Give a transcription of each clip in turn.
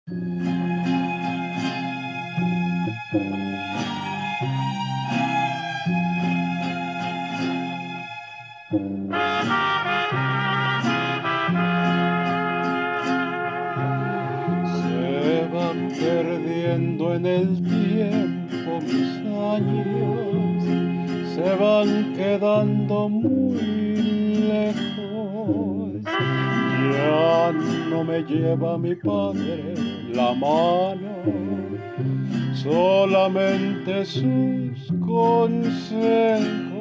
Se van perdiendo en el tiempo mis años, se van quedando muy lejos. Ya no me lleva mi padre la mano, solamente sus consejos.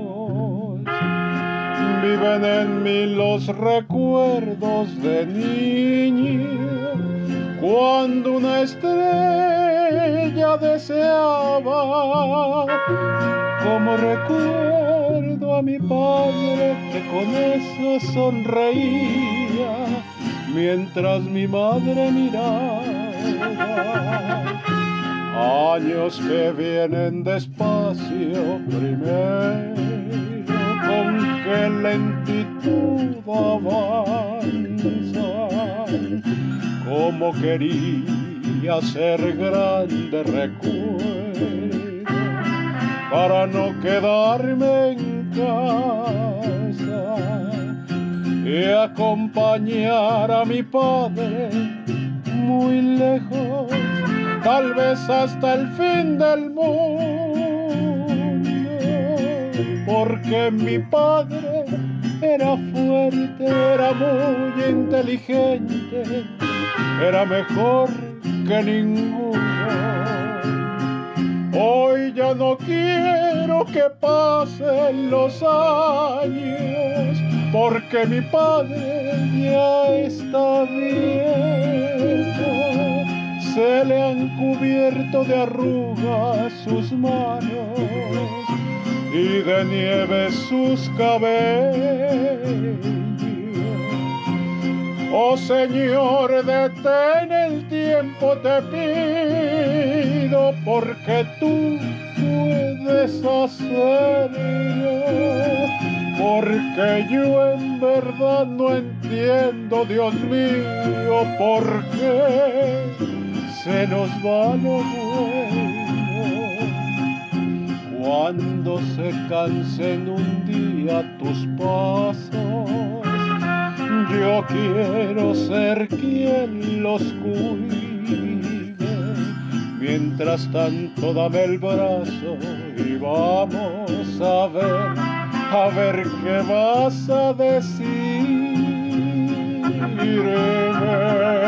Viven en mí los recuerdos de niño, cuando una estrella deseaba. Como recuerdo a mi padre que con eso sonreía, mientras mi madre miraba. Años que vienen despacio primero, con qué lentitud avanzan. Como quería ser grande recuerdo, para no quedarme en casa y acompañar a mi padre muy lejos, tal vez hasta el fin del mundo, porque mi padre era fuerte, era muy inteligente, era mejor que ninguno. Hoy ya no quiero que pasen los años, porque mi padre ya está viejo. Se le han cubierto de arrugas sus manos y de nieve sus cabellos. Oh Señor, detén el tiempo, te pido, porque tú puedes hacerlo. Porque yo en verdad no entiendo, Dios mío, por qué se nos va lo bueno. Cuando se cansen un día tus pasos, yo quiero ser quien los cuide. Mientras tanto dame el brazo y vamos a ver qué vas a decirme.